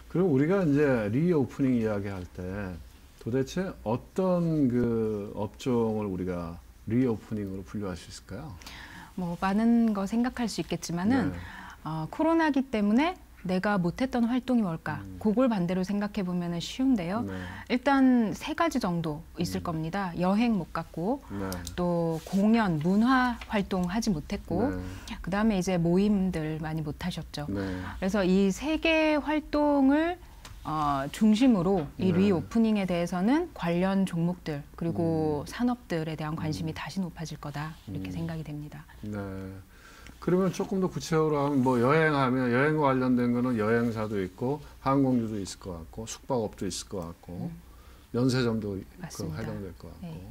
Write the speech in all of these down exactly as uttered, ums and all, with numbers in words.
그럼 우리가 이제 리오프닝 이야기할 때 도대체 어떤 그 업종을 우리가 리오프닝으로 분류할 수 있을까요? 뭐 많은 거 생각할 수 있겠지만은 네. 어, 코로나기 때문에 내가 못했던 활동이 뭘까? 음. 그걸 반대로 생각해 보면 쉬운데요. 네. 일단 세 가지 정도 있을 음. 겁니다. 여행 못 갔고, 네. 또 공연, 문화 활동 하지 못했고, 네. 그 다음에 이제 모임들 많이 못 하셨죠. 네. 그래서 이 세 개의 활동을 어, 중심으로 이 네. 리오프닝에 대해서는 관련 종목들 그리고 음. 산업들에 대한 관심이 음. 다시 높아질 거다 이렇게 음. 생각이 됩니다. 네. 그러면 조금 더 구체적으로 하면 뭐 여행하면 여행과 관련된 거는 여행사도 있고 항공주도 있을 것 같고 숙박업도 있을 것 같고 음. 면세점도 맞습니다. 해당될 것 같고 네.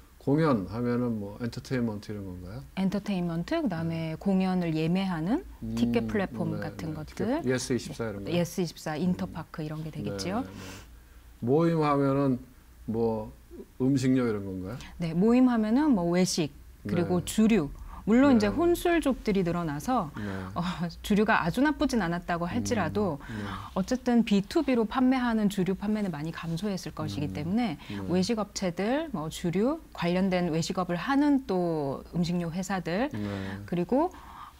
공연하면은 뭐 엔터테인먼트 이런 건가요? 엔터테인먼트 그다음에 공연을 예매하는 음, 티켓 플랫폼 네, 같은 네. 것들, 예스 이십사 이런 거. 예스 이십사, 인터파크 이런 게 되겠죠. 네, 네. 모임하면은 뭐 음식료 이런 건가요? 네, 모임하면은 뭐 외식 그리고 네. 주류. 물론 네. 이제 혼술족들이 늘어나서 네. 어, 주류가 아주 나쁘진 않았다고 할지라도 음, 네. 어쨌든 비투비로 판매하는 주류 판매는 많이 감소했을 것이기 음, 때문에 네. 외식업체들, 뭐 주류 관련된 외식업을 하는 또 음식료 회사들 네. 그리고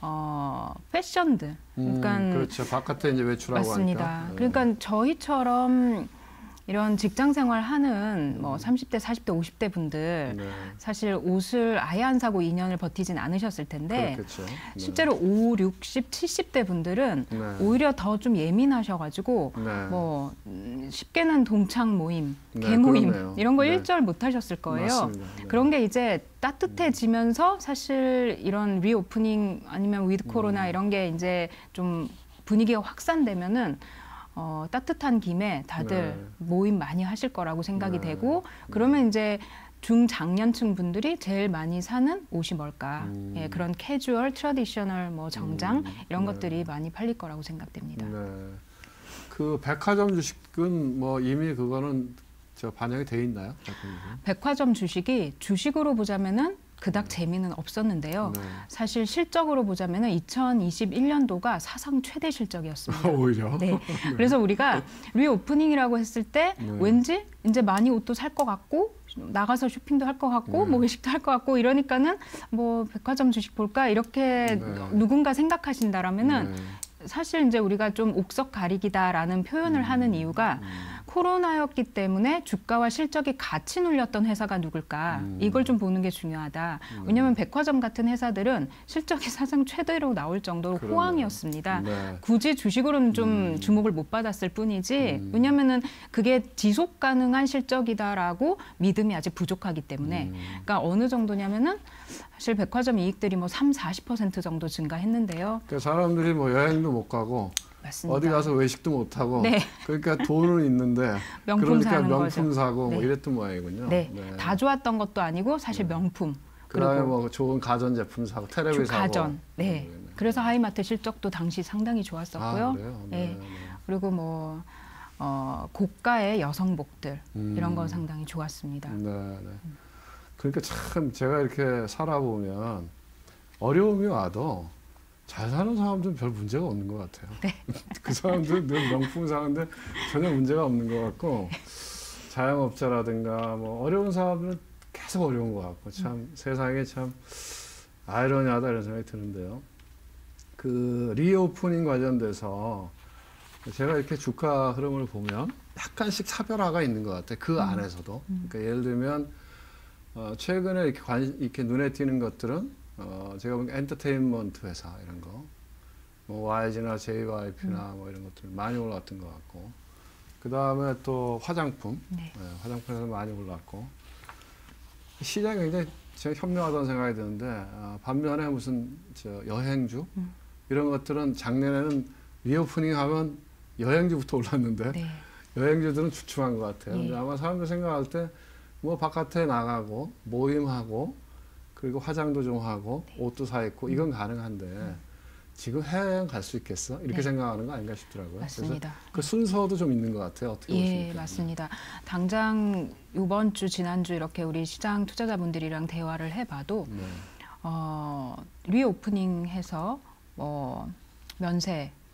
어, 패션들. 그러니까 음, 그렇죠. 바깥에 이제 외출하고 맞습니다. 하니까. 네. 그러니까 저희처럼 이런 직장 생활하는 뭐 삼십 대, 사십 대, 오십 대 분들 네. 사실 옷을 아예 안 사고 이 년을 버티진 않으셨을 텐데 그렇겠죠. 네. 실제로 오, 육십, 칠십 대 분들은 네. 오히려 더 좀 예민하셔가지고 네. 뭐 음, 쉽게는 동창 모임, 네, 개 모임 그러네요. 이런 거 네. 일절 못 하셨을 거예요. 맞습니다. 네. 그런 게 이제 따뜻해지면서 사실 이런 리오프닝 아니면 위드 코로나 음. 이런 게 이제 좀 분위기가 확산되면은 어, 따뜻한 김에 다들 네. 모임 많이 하실 거라고 생각이 네. 되고 그러면 이제 중장년층 분들이 제일 많이 사는 옷이 뭘까? 음. 예, 그런 캐주얼, 트래디셔널 뭐 정장 음. 이런 네. 것들이 많이 팔릴 거라고 생각됩니다. 네. 그 백화점 주식은 뭐 이미 그거는 저 반영이 돼 있나요? 백화점 주식이 주식으로 보자면은 그닥 재미는 없었는데요. 네. 사실 실적으로 보자면은 이천이십일 년도가 사상 최대 실적이었습니다. 오히려. 네. 그래서 우리가 리오프닝이라고 했을 때 네. 왠지 이제 많이 옷도 살 것 같고 나가서 쇼핑도 할 것 같고 네. 뭐 외식도 할 것 같고 이러니까는 뭐 백화점 주식 볼까 이렇게 네. 누군가 생각하신다라면은 네. 사실 이제 우리가 좀 옥석 가리기다라는 표현을 음. 하는 이유가 음. 코로나였기 때문에 주가와 실적이 같이 눌렸던 회사가 누굴까 음. 이걸 좀 보는 게 중요하다. 음. 왜냐하면 백화점 같은 회사들은 실적이 사상 최대로 나올 정도로 그러네요. 호황이었습니다. 네. 굳이 주식으로는 좀 음. 주목을 못 받았을 뿐이지 음. 왜냐하면은 그게 지속 가능한 실적이다라고 믿음이 아직 부족하기 때문에 음. 그러니까 어느 정도냐면은 사실 백화점 이익들이 뭐 삼, 사십 퍼센트 정도 증가했는데요. 그러니까 사람들이 뭐 여행도 못 가고 맞습니다. 어디 가서 외식도 못 하고 네. 그러니까 돈은 있는데 명품 그러니까 사는 명품 거죠. 사고 뭐 네. 이랬던 모양이군요. 네. 다 좋았던 것도 아니고 사실 네. 명품. 그다음에 그리고 뭐 좋은 가전 제품 사고 텔레비 사고. 가전. 네. 네. 그래서 하이마트 실적도 당시 상당히 좋았었고요. 아, 그래요? 네. 네. 네. 그리고 뭐 어, 고가의 여성복들 음. 이런 건 상당히 좋았습니다. 네, 네. 그러니까 참 제가 이렇게 살아보면 어려움이 와도 잘 사는 사람들은 별 문제가 없는 것 같아요. 네. 그 사람들은 늘 명품 사는데 전혀 문제가 없는 것 같고 자영업자라든가 뭐 어려운 사람들은 계속 어려운 것 같고 참 음. 세상에 참 아이러니하다 이런 생각이 드는데요. 그 리오프닝 관련돼서 제가 이렇게 주가 흐름을 보면 약간씩 차별화가 있는 것 같아요. 그 음. 안에서도. 음. 그러니까 예를 들면 어, 최근에 이렇게, 관, 이렇게 눈에 띄는 것들은 어, 제가 보니까 엔터테인먼트 회사 이런 거, 뭐 와이지나 제이와이피나 음. 뭐 이런 것들 많이 올랐던 것 같고, 그 다음에 또 화장품, 네. 네, 화장품에서 많이 올랐고, 시장이 굉장히 제가 현명하다는 생각이 드는데 어, 반면에 무슨 저 여행주 음. 이런 것들은 작년에는 리오프닝 하면 여행주부터 올랐는데 네. 여행주들은 주춤한 것 같아요. 네. 근데 아마 사람들 생각할 때 뭐 바깥에 나가고 모임하고 그리고 화장도 좀 하고 네. 옷도 사 입고 이건 가능한데 음. 지금 해외여행 갈 수 있겠어? 이렇게 네. 생각하는 거 아닌가 싶더라고요. 맞습니다. 그래서 그 순서도 좀 있는 것 같아요. 어떻게 예, 보십니까? 맞습니다. 당장 이번 주, 지난주 이렇게 우리 시장 투자자분들이랑 대화를 해봐도 네. 어, 리오프닝해서 뭐 면세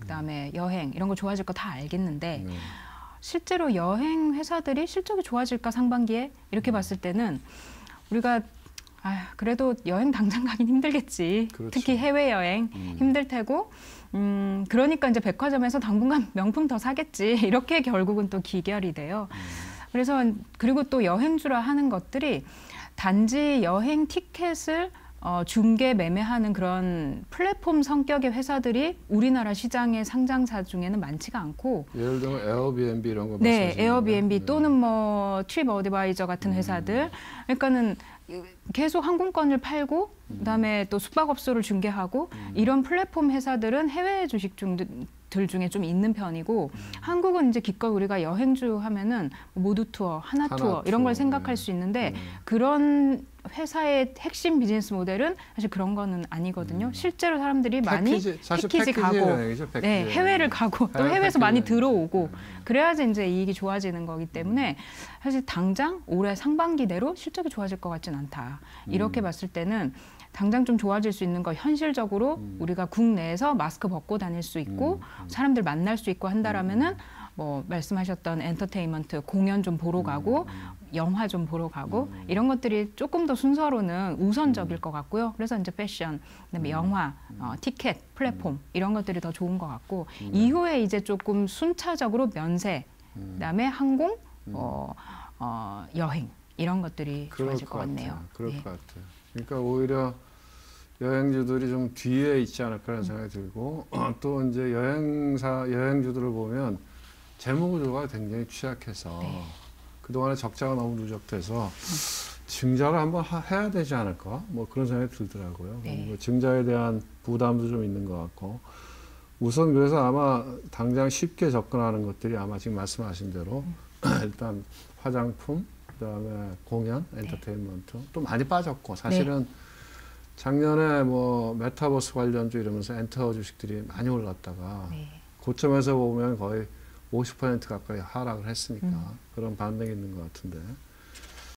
그다음에 여행 이런 거 좋아질 거 다 알겠는데 네. 실제로 여행 회사들이 실적이 좋아질까 상반기에 이렇게 봤을 때는 우리가 아, 그래도 여행 당장 가긴 힘들겠지. 그렇죠. 특히 해외 여행 음. 힘들 테고, 음, 그러니까 이제 백화점에서 당분간 명품 더 사겠지. 이렇게 결국은 또 기결이 돼요. 음. 그래서 그리고 또 여행주라 하는 것들이 단지 여행 티켓을 어, 중개 매매하는 그런 플랫폼 성격의 회사들이 우리나라 시장의 상장사 중에는 많지가 않고, 예를 들면 에어비앤비 이런 거 네, 말씀하시는 에어비앤비 거예요? 또는 뭐 트립 어드바이저 같은 음. 회사들, 그러니까는 계속 항공권을 팔고 음. 그다음에 또 숙박업소를 중개하고 음. 이런 플랫폼 회사들은 해외 주식 중들 중에 좀 있는 편이고 음. 한국은 이제 기껏 우리가 여행주 하면은 모두 투어, 하나, 하나 투어 이런 걸 투어, 생각할 네. 수 있는데 네. 그런 회사의 핵심 비즈니스 모델은 사실 그런 거는 아니거든요. 음. 실제로 사람들이 많이 패키지, 사실 패키지 패키지 가고 여행이죠, 패키지 네, 여행. 해외를 가고 또 해외 해외에서 패키지 많이 여행. 들어오고 음. 그래야지 이제 이익이 좋아지는 거기 때문에 사실 당장 올해 상반기 내로 실적이 좋아질 것 같진 않다. 이렇게 음. 봤을 때는 당장 좀 좋아질 수 있는 거 현실적으로 음. 우리가 국내에서 마스크 벗고 다닐 수 있고 음. 사람들 만날 수 있고 한다라면은 음. 뭐 말씀하셨던 엔터테인먼트 공연 좀 보러 가고 영화 좀 보러 가고 음. 이런 것들이 조금 더 순서로는 우선적일 음. 것 같고요. 그래서 이제 패션, 그다음에 음. 영화, 어, 티켓, 플랫폼 이런 것들이 더 좋은 것 같고 음. 이후에 이제 조금 순차적으로 면세, 음. 그다음에 항공, 음. 어, 어, 여행 이런 것들이 그럴 좋아질 것 것 같네요. 같아요. 그럴 네. 것 같아요. 그러니까 오히려 여행주들이 좀 뒤에 있지 않을까라는 생각이 들고 또 이제 여행사 여행주들을 보면 재무구조가 굉장히 취약해서 네. 그동안에 적자가 너무 누적돼서 증자를 한번 하, 해야 되지 않을까 뭐 그런 생각이 들더라고요. 네. 뭐 증자에 대한 부담도 좀 있는 것 같고 우선 그래서 아마 당장 쉽게 접근하는 것들이 아마 지금 말씀하신 대로 일단 화장품, 그다음에 공연, 엔터테인먼트 또 많이 빠졌고 사실은 네. 작년에 뭐 메타버스 관련주 이러면서 엔터 주식들이 많이 올랐다가 네. 고점에서 보면 거의 오십 퍼센트 가까이 하락을 했으니까 음. 그런 반등이 있는 것 같은데